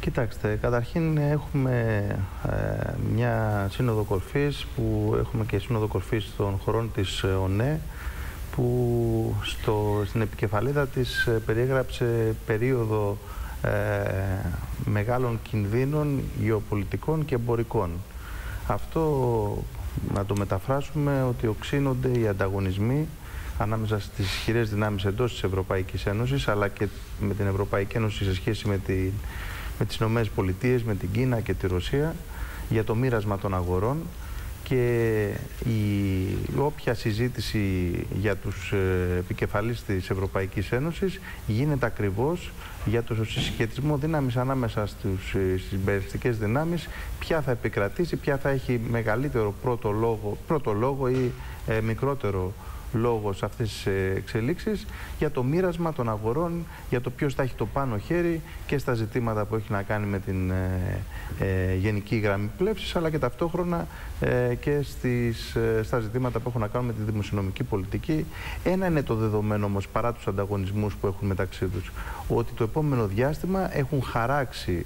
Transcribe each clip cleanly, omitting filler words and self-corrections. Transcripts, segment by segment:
Κοιτάξτε, καταρχήν έχουμε μια σύνοδο κορφής που έχουμε και σύνοδο κορφής των χωρών της ΟΝΕ που στην επικεφαλίδα της περιέγραψε περίοδο μεγάλων κινδύνων γεωπολιτικών και εμπορικών. Αυτό να το μεταφράσουμε ότι οξύνονται οι ανταγωνισμοί ανάμεσα στις ισχυρές δυνάμεις εντός της Ευρωπαϊκής Ένωσης αλλά και με την Ευρωπαϊκή Ένωση σε σχέση με τις Ηνωμένες Πολιτείες, με την Κίνα και τη Ρωσία για το μοίρασμα των αγορών και όποια συζήτηση για τους επικεφαλείς της Ευρωπαϊκής Ένωσης γίνεται ακριβώς για το συσχετισμό δύναμης ανάμεσα στις συμπεριστικές δυνάμεις, ποια θα επικρατήσει, ποια θα έχει μεγαλύτερο πρώτο λόγο ή μικρότερο λόγο σε αυτές τις εξελίξεις, για το μοίρασμα των αγορών, για το ποιος θα έχει το πάνω χέρι και στα ζητήματα που έχει να κάνει με την γενική γραμμή πλεύσης, αλλά και ταυτόχρονα και στα ζητήματα που έχουν να κάνουν με τη δημοσιονομική πολιτική. Ένα είναι το δεδομένο όμως, παρά τους ανταγωνισμούς που έχουν μεταξύ τους, ότι το επόμενο διάστημα έχουν χαράξει,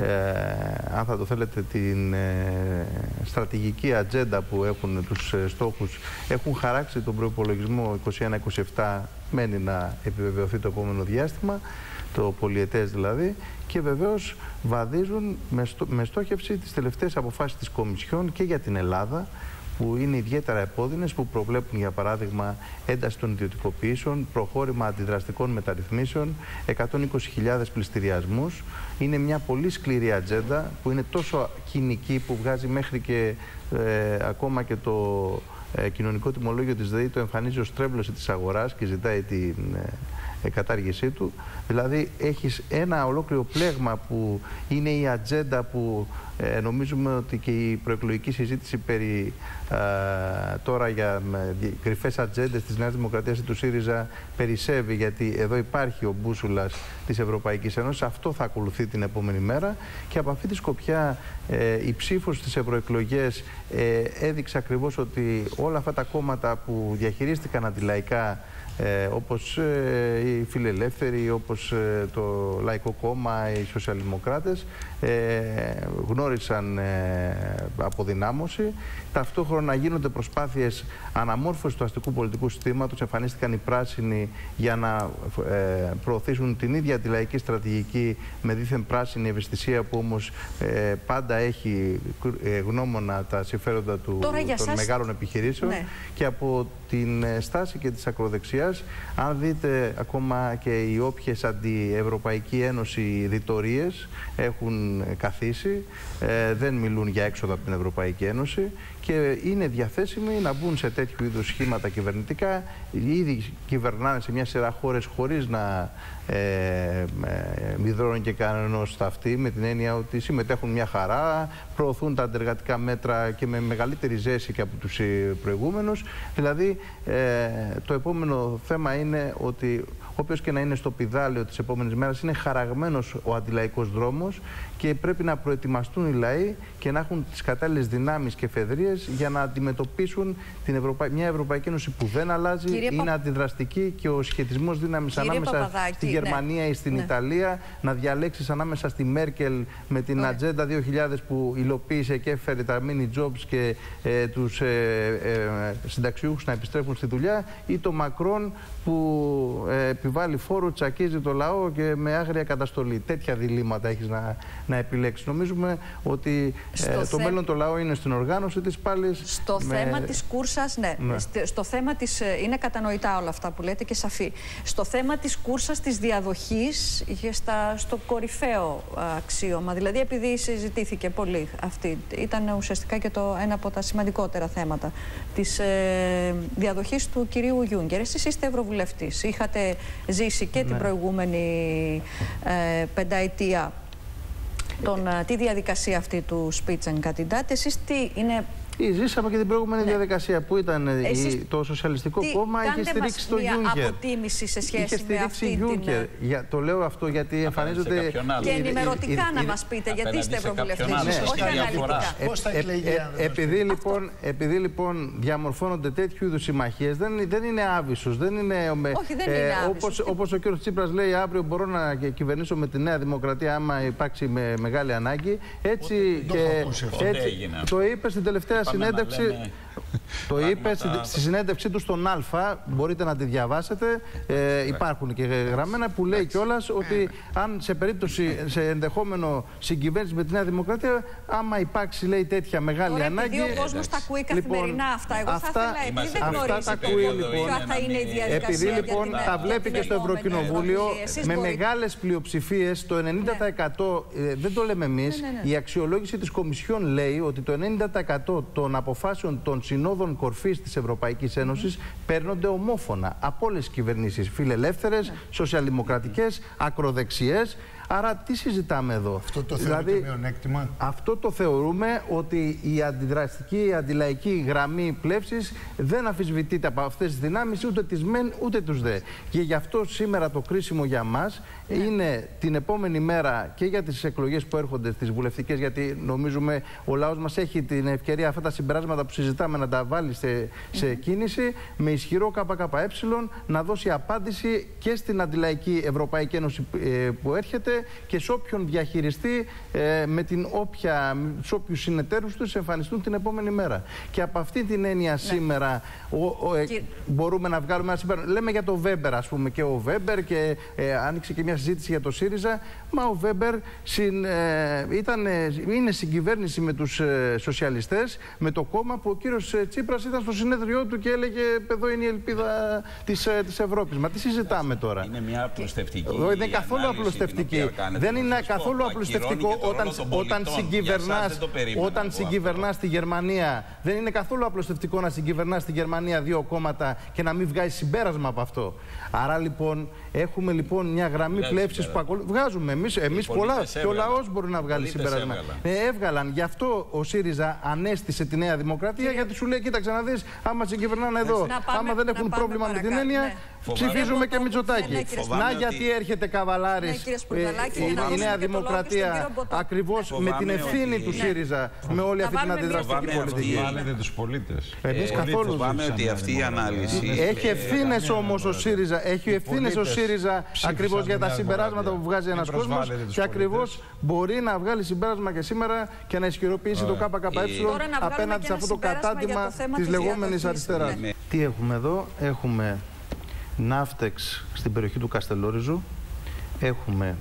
αν θα το θέλετε, την στρατηγική ατζέντα που έχουν, τους στόχους, έχουν χαράξει τον προϋπολογισμό 21-27, μένει να επιβεβαιωθεί το επόμενο διάστημα, το πολυετές δηλαδή, και βεβαίως βαδίζουν με στόχευση τις τελευταίες αποφάσεις της Κομισιόν και για την Ελλάδα, που είναι ιδιαίτερα επώδυνες, που προβλέπουν για παράδειγμα ένταση των ιδιωτικοποιήσεων, προχώρημα αντιδραστικών μεταρρυθμίσεων, 120.000 πληστηριασμούς. Είναι μια πολύ σκληρή ατζέντα που είναι τόσο κοινική που βγάζει μέχρι και ακόμα και το κοινωνικό τιμολόγιο της ΔΕΗ το εμφανίζει ως τρέβλωση της αγοράς και ζητάει την κατάργησή του. Δηλαδή έχεις ένα ολόκληρο πλέγμα που είναι η ατζέντα που νομίζουμε ότι και η προεκλογική συζήτηση περί τώρα για κρυφές ατζέντες της Νέας Δημοκρατίας ή του ΣΥΡΙΖΑ περισσεύει, γιατί εδώ υπάρχει ο μπούσουλας της Ευρωπαϊκής Ένωσης. Αυτό θα ακολουθεί την επόμενη μέρα και από αυτή τη σκοπιά η ψήφος στις ευρωεκλογές έδειξε ακριβώς ότι όλα αυτά τα κόμματα που διαχειρίστηκαν αντιλαϊκά, όπως οι φιλελεύθεροι, όπως το Λαϊκό Κόμμα, οι σοσιαλδημοκράτες, γνώρισαν αποδυνάμωση. Ταυτόχρονα γίνονται προσπάθειες αναμόρφωσης του αστικού πολιτικού συστήματος. Εμφανίστηκαν οι πράσινοι για να προωθήσουν την ίδια τη λαϊκή στρατηγική με δίθεν πράσινη ευαισθησία που όμως πάντα έχει γνώμονα τα συμφέροντα των μεγάλων επιχειρήσεων. Ναι. Και από την στάση και της ακροδεξιάς, αν δείτε ακόμα και οι όποιες αντιευρωπαϊκή ένωση ρητορίες έχουν καθίσει, δεν μιλούν για έξοδο από την Ευρωπαϊκή Ένωση και είναι διαθέσιμοι να μπουν σε τέτοιου είδους σχήματα κυβερνητικά. Ήδη κυβερνάνε σε μια σειρά χώρες χωρίς να μηδρώνουν και κανένας αυτοί, με την έννοια ότι συμμετέχουν μια χαρά, προωθούν τα αντεργατικά μέτρα και με μεγαλύτερη ζέση και από τους προηγούμενους. Δηλαδή το επόμενο θέμα είναι ότι όποιος και να είναι στο πηδάλιο της επόμενης μέρας, είναι χαραγμένος ο αντιλαϊκός δρόμος και πρέπει να προετοιμαστούν οι λαοί και να έχουν τις κατάλληλες δυνάμεις και εφεδρίες για να αντιμετωπίσουν μια Ευρωπαϊκή Ένωση που δεν αλλάζει, είναι αντιδραστική και ο σχετισμός δύναμης ανάμεσα στη Γερμανία ή στην Ιταλία, να διαλέξεις ανάμεσα στη Μέρκελ με την Ατζέντα 2000 που υλοποίησε και έφερε τα mini jobs και τους συνταξιούχους να επιστρέφουν στη δουλειά, ή το Μακρόν που επιβάλλει φόρο, τσακίζει το λαό και με άγρια καταστολή. Τέτοια διλήμματα έχεις να επιλέξεις. Νομίζουμε ότι το μέλλον το λαό είναι στην οργάνωση της πάλι. Στο θέμα της κούρσας, ναι. Στο θέμα της, είναι κατανοητά όλα αυτά που λέτε και σαφή. Στο θέμα της κούρσας της διαδοχής στο κορυφαίο αξίωμα, δηλαδή επειδή συζητήθηκε πολύ αυτή, ήταν ουσιαστικά και ένα από τα σημαντικότερα θέματα της διαδοχής του κυρίου Γιούγκερ. Εσείς είστε ευρωβουλευτής, είχατε ζήσει και την προηγούμενη πενταετία τη διαδικασία αυτή του Spitzenkandidat. Εσείς τι είναι Ζήσαμε και την προηγούμενη διαδικασία που ήταν το Σοσιαλιστικό Κόμμα είχε στηρίξει τον Juncker. Μια αποτίμηση σε σχέση με αυτή την... Το λέω αυτό γιατί εμφανίζονται... Και ενημερωτικά να μας πείτε, γιατί είστε ευρωβουλευτές, όχι αναλυτικά. Επειδή λοιπόν διαμορφώνονται τέτοιου είδους συμμαχίες, δεν είναι άβυσος, δεν είναι... Όχι, δεν είναι άβυσος. Όπως ο κ. Τσίπρας λέει, αύριο μπορώ να κυβερνήσω με τη Νέα Δημοκρατία άμα υπάρξει με μεγάλη ανάγκη. Έτσι και το είπε στην τελευταία συνέντευξη. Το είπε στη συνέντευξή του στον Α, μπορείτε να τη διαβάσετε, υπάρχουν και γραμμένα που λέει κιόλας ότι αν σε περίπτωση, σε ενδεχόμενο συγκυβέρνηση με τη Νέα Δημοκρατία, άμα υπάρξει, λέει, τέτοια μεγάλη ανάγκη... Επειδή ο κόσμος τα ακούει καθημερινά αυτά, εγώ θα ήθελα, επειδή δεν γνωρίζει ποια θα είναι η διαδικασία. Επειδή λοιπόν τα βλέπει και στο Ευρωκοινοβούλιο, με μεγάλες πλειοψηφίες, το 90%, δεν το λέμε εμείς, η αξιολόγηση της Κομισιόν λέει ότι το 90% των αποφάσεων των συνόδων κορφής της Ευρωπαϊκής Ένωσης παίρνονται ομόφωνα από όλες τις κυβερνήσεις, φιλελεύθερες, σοσιαλδημοκρατικές, ακροδεξιές. Άρα τι συζητάμε εδώ? Αυτό το θεωρείτε μειονέκτημα? Αυτό το θεωρούμε ότι η αντιδραστική, η αντιλαϊκή γραμμή πλεύσης δεν αμφισβητείται από αυτές τις δυνάμεις, ούτε τις μεν ούτε τους δε. Και γι' αυτό σήμερα το κρίσιμο για μας είναι την επόμενη μέρα και για τις εκλογές που έρχονται στις βουλευτικές, γιατί νομίζουμε ο λαός μας έχει την ευκαιρία αυτά τα συμπεράσματα που συζητάμε να τα βάλει σε κίνηση, με ισχυρό ΚΚΕ να δώσει απάντηση και στην αντιλαϊκή Ευρωπαϊκή Ένωση που έρχεται και σε όποιον διαχειριστεί με σε όποιους συνεταίρους τους εμφανιστούν την επόμενη μέρα. Και από αυτή την έννοια σήμερα μπορούμε να βγάλουμε ένα συμπέρασμα. Λέμε για το Βέμπερ, ας πούμε, και ο Βέμπερ, και άνοιξε και μια συζήτηση για το ΣΥΡΙΖΑ. Μα ο Βέμπερ είναι συγκυβέρνηση με τους σοσιαλιστές, με το κόμμα που ο κύριος Τσίπρας ήταν στο συνέδριό του και έλεγε εδώ είναι η ελπίδα της Ευρώπης. Μα τι συζητάμε τώρα? Είναι μια απλουστευτική. Δεν είναι καθόλου απλουστευτική. Δεν είναι καθόλου απλουστευτικό όταν συγκυβερνάς στη Γερμανία. Δεν είναι καθόλου απλουστευτικό να συγκυβερνάς στη Γερμανία δύο κόμματα και να μην βγάζει συμπέρασμα από αυτό. Άρα λοιπόν έχουμε μια γραμμή πλεύσης που βγάζουμε εμείς πολλά και ο λαός μπορεί να βγάλει συμπέρασμα. Έβγαλαν. Γι' αυτό ο ΣΥΡΙΖΑ ανέστησε τη Νέα Δημοκρατία, γιατί σου λέει: κοίταξε να δεις, άμα συγκυβερνάνε εδώ, άμα δεν έχουν πρόβλημα με την έννοια, ψηφίζουμε και Μητσοτάκη. Να γιατί έρχεται καβαλάρης η Νέα Δημοκρατία ακριβώς με την ευθύνη του ΣΥΡΙΖΑ, με όλη αυτή την αντιδραστική πολιτική. Βάλετε τους πολίτες. Εμείς καθόλου. Φοβάμαι ότι αυτή η ανάλυση... Έχει ευθύνες όμως ο ΣΥΡΙΖΑ. Έχει ευθύνες ο ΣΥΡΙΖΑ ακριβώς για τα συμπεράσματα που βγάζει ένας κόσμος και ακριβώς μπορεί να βγάλει συμπέρασμα και σήμερα και να ισχυροποιήσει το ΚΚΕ απέναντι σε αυτό το κατάντημα της λεγόμενης αριστεράς. Τι έχουμε εδώ? Έχουμε ναύτεξ στην περιοχή του Καστελόριζου, έχουμε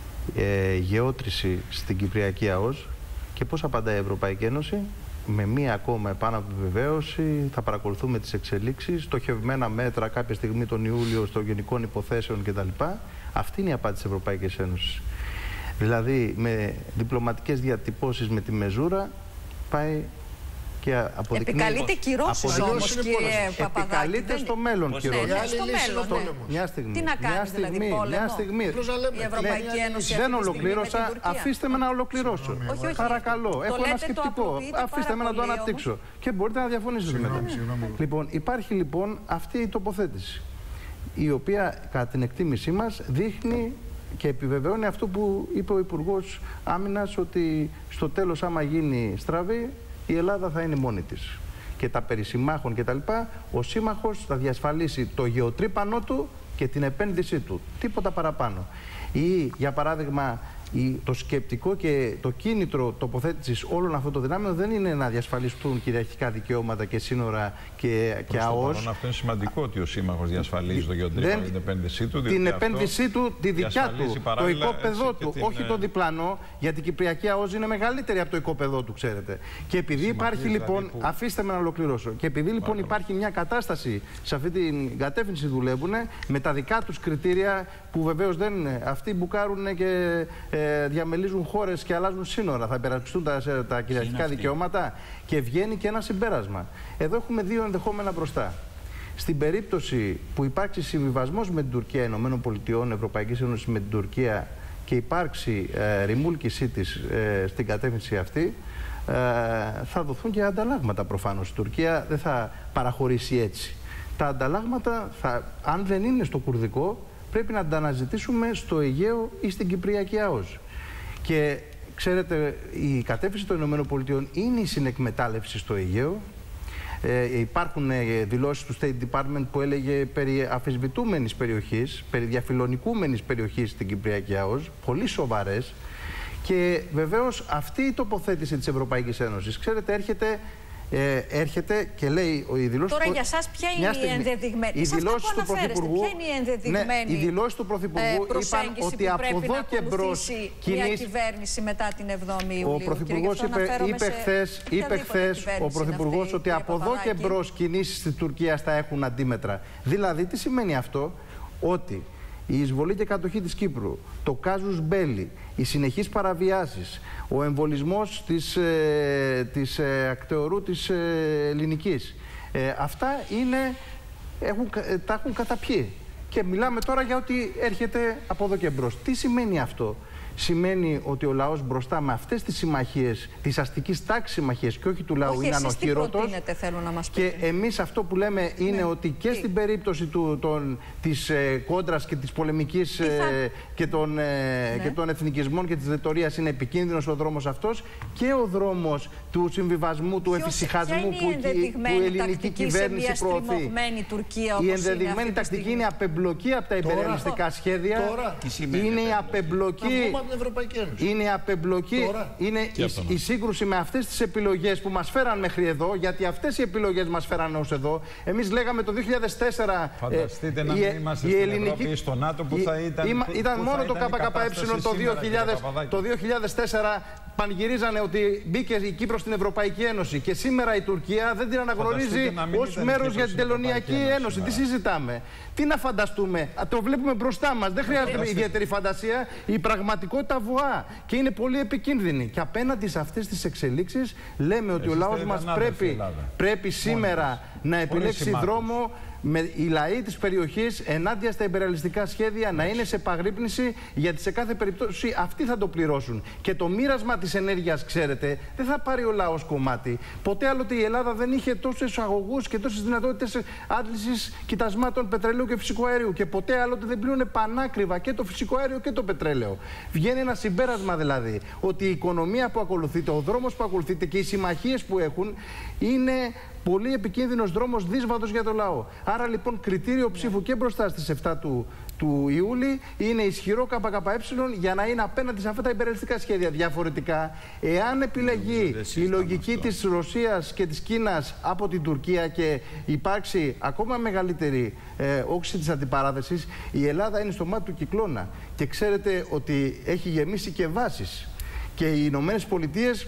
γεώτρηση στην Κυπριακή ΑΟΣ. Και πώς απαντάει η Ευρωπαϊκή Ένωση? Με μία ακόμα επάνω από επιβεβαίωση, θα παρακολουθούμε τις εξελίξεις, στοχευμένα μέτρα κάποια στιγμή τον Ιούλιο στο Γενικών Υποθέσεων κτλ. Αυτή είναι η απάντηση της Ευρωπαϊκής Ένωσης. Δηλαδή με διπλωματικές διατυπώσεις, με τη μεζούρα, πάει και αποδεικνύει... Επικαλείται κυρώσεις όμως, κύριε Παπαδάκη. Επικαλείται στο μέλλον κυρώσεις. Μια στιγμή. Τι να κάνει δηλαδή, πόλεμο? Μια στιγμή. Η Ευρωπαϊκή Ένωση δεν ολοκλήρωσα. Αφήστε με να ολοκληρώσω. Παρακαλώ. Έχω ένα σκεπτικό. Αφήστε με να το αναπτύξω. Και μπορείτε να διαφωνήσετε με το. Λοιπόν, υπάρχει λοιπόν αυτή η τοποθέτηση, η οποία κατά την εκτίμησή μας δείχνει και επιβεβαιώνει αυτό που είπε ο Υπουργός Άμυνας, ότι στο τέλος, άμα γίνει στραβή, η Ελλάδα θα είναι μόνη της. Και τα περί συμμάχων κτλ. Ο σύμμαχος θα διασφαλίσει το γεωτρύπανό του και την επένδυσή του. Τίποτα παραπάνω. Ή, για παράδειγμα, το σκεπτικό και το κίνητρο τοποθέτησης όλων αυτών των δυνάμεων δεν είναι να διασφαλιστούν κυριαρχικά δικαιώματα και σύνορα και ΑΟΣ. Αυτό είναι σημαντικό, ότι ο σύμμαχος διασφαλίζει το γεωτρύπανο, την επένδυσή του. Την επένδυσή του, τη δικιά του, το οικόπεδό του, όχι το διπλανό, γιατί η Κυπριακή ΑΟΣ είναι μεγαλύτερη από το οικόπεδό του, ξέρετε. Και επειδή υπάρχει λοιπόν, αφήστε με να ολοκληρώσω, και επειδή λοιπόν υπάρχει μια κατάσταση, σε αυτή την κατεύθυνση δουλεύουν, με τα δικά τους κριτήρια που βεβαίως δεν είναι. Αυτοί μπουκάρουν και διαμελίζουν χώρες και αλλάζουν σύνορα. Θα υπερασπιστούν τα κυριαρχικά δικαιώματα και βγαίνει και ένα συμπέρασμα. Εδώ έχουμε δύο ενδεχόμενα μπροστά. Στην περίπτωση που υπάρξει συμβιβασμός με την Τουρκία, ΗΠΑ, Ευρωπαϊκής Ένωσης με την Τουρκία, και υπάρξει ρημούλκησή της στην κατεύθυνση αυτή, θα δοθούν και ανταλλάγματα προφανώς. Η Τουρκία δεν θα παραχωρήσει έτσι. Τα ανταλλάγματα, αν δεν είναι στο κουρδικό, πρέπει να τα αναζητήσουμε στο Αιγαίο ή στην Κυπριακή ΑΟΣ. Και ξέρετε, η κατεύθυνση των ΗΠΑ είναι η συνεκμετάλλευση στο Αιγαίο. Υπάρχουν δηλώσεις του State Department που έλεγε περί αφισβητούμενης περιοχής, περί διαφιλονικούμενης περιοχής στην Κυπριακή ΑΟΣ, πολύ σοβαρές. Και βεβαίως αυτή η τοποθέτηση της Ευρωπαϊκής Ένωσης, ξέρετε, έρχεται και λέει η δηλώση. Τώρα για εσάς ποια είναι η ενδεδειγμένη? Οι δηλώσεις του Πρωθυπουργού, ποια είναι η ενδεδειγμένη, οι δηλώσεις του Πρωθυπουργού είπαν ότι από εδώ και μπρος μια κυβέρνηση μετά την 7η Ιουλίου. Ο Πρωθυπουργός είπε χθες ο Πρωθυπουργός ότι από εδώ και μπρος κινήσεις της Τουρκίας θα έχουν αντίμετρα. Δηλαδή τι σημαίνει αυτό? Ότι η εισβολή και κατοχή της Κύπρου, το κάζους μπέλι, οι συνεχείς παραβιάσεις, ο εμβολισμός της ακτεωρού της ελληνικής, αυτά τα έχουν καταπιεί. Και μιλάμε τώρα για ότι έρχεται από εδώ και μπρος. Τι σημαίνει αυτό? Σημαίνει ότι ο λαός μπροστά με αυτές τις συμμαχίες, τις αστικής τάξης συμμαχίες και όχι του λαού, είναι ανοχήρωτος. Και εμείς αυτό που λέμε είναι ότι και στην περίπτωση της κόντρας και της πολεμικής και των εθνικισμών και της ρητορίας είναι επικίνδυνος ο δρόμος αυτός, και ο δρόμος του συμβιβασμού, του εφησυχασμού που η ελληνική κυβέρνηση προωθεί. Η ενδεδειγμένη τακτική είναι η απεμπλοκή από τα υπερελιστικά σχέδια. Είναι η απεμπλοκή. Είναι η απεμπλοκή, είναι η σύγκρουση με αυτές τις επιλογές που μας φέραν μέχρι εδώ, γιατί αυτές οι επιλογές μας φέραν ως εδώ. Εμείς λέγαμε το 2004... Φανταστείτε να μην είμαστε στην Ευρώπη ή στο ΝΑΤΟ που θα ήταν μόνο το ΚΚΕ το 2004. Πανηγυρίζανε ότι μπήκε η Κύπρος στην Ευρωπαϊκή Ένωση και σήμερα η Τουρκία δεν την αναγνωρίζει ως μέρος για την Τελωνειακή Ένωση. Τι συζητάμε? Τι να φανταστούμε? Το βλέπουμε μπροστά μας. Δεν χρειάζεται ιδιαίτερη φαντασία. Η πραγματικότητα βουά και είναι πολύ επικίνδυνη. Και απέναντι σε αυτές τις εξελίξεις λέμε ότι ο λαός μας πρέπει σήμερα να επιλέξει δρόμο με οι λαοί της περιοχής ενάντια στα υπεραλιστικά σχέδια να είναι σε επαγρύπνηση, γιατί σε κάθε περίπτωση αυτοί θα το πληρώσουν. Και το μοίρασμα της ενέργειας, ξέρετε, δεν θα πάρει ο λαός κομμάτι. Ποτέ άλλοτε η Ελλάδα δεν είχε τόσους αγωγούς και τόσες δυνατότητες άντλησης κοιτασμάτων πετρελαίου και φυσικού αερίου. Και ποτέ άλλοτε δεν πλήρωνε πανάκριβα και το φυσικό αέριο και το πετρέλαιο. Βγαίνει ένα συμπέρασμα δηλαδή ότι η οικονομία που ακολουθείται, ο δρόμος που ακολουθείται και οι συμμαχίες που έχουν είναι πολύ επικίνδυνος δρόμος δύσβατος για το λαό. Άρα λοιπόν κριτήριο ψήφου και μπροστά στις 7 του Ιούλη είναι ισχυρό ΚΚΕ για να είναι απέναντι σε αυτά τα υπερελιστικά σχέδια. Διαφορετικά, εάν επιλεγεί η λογική της Ρωσίας και της Κίνας από την Τουρκία και υπάρξει ακόμα μεγαλύτερη όξη της αντιπαράθεσης, η Ελλάδα είναι στο μάτι του κυκλώνα. Και ξέρετε ότι έχει γεμίσει και βάσεις. Και οι Ηνωμένες Πολιτείες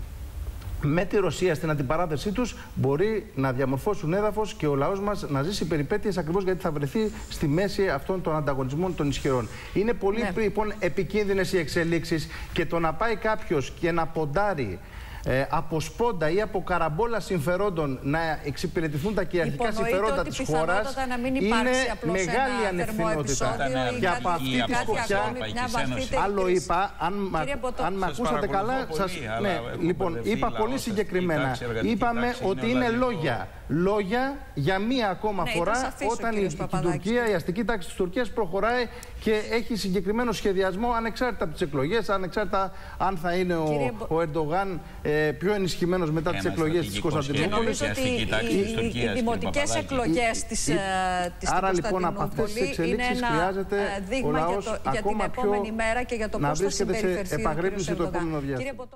με τη Ρωσία στην αντιπαράθεσή τους μπορεί να διαμορφώσουν έδαφος και ο λαός μας να ζήσει περιπέτειες, ακριβώς γιατί θα βρεθεί στη μέση αυτών των ανταγωνισμών των ισχυρών. Είναι πολύ λοιπόν επικίνδυνες οι εξελίξεις, και το να πάει κάποιος και να ποντάρει από σπόντα ή από καραμπόλα συμφερόντων να εξυπηρετηθούν τα κυριαρχικά συμφερόντα της χώρας είναι μεγάλη ανευθυνότητα. Και από αυτή τη σκοπιά, άλλο είπα, αν με ακούσατε καλά, λοιπόν, είπα πολύ συγκεκριμένα. Είπαμε ότι είναι λόγια. Λόγια για μία ακόμα φορά, όταν η Τουρκία, η αστική τάξη της Τουρκίας προχωράει και έχει συγκεκριμένο σχεδιασμό ανεξάρτητα από τις εκλογές, ανεξάρτητα αν θα είναι ο Ερντογάν πιο ενισχυμένος μετά τις εκλογές της Κωνσταντινούπολης. Νομίζω ότι οι δημοτικές εκλογές της Κωνσταντινούπολη είναι ένα δείγμα για την επόμενη μέρα και για το πώς θα συμπεριφερθεί ο κ. Ερντογάν.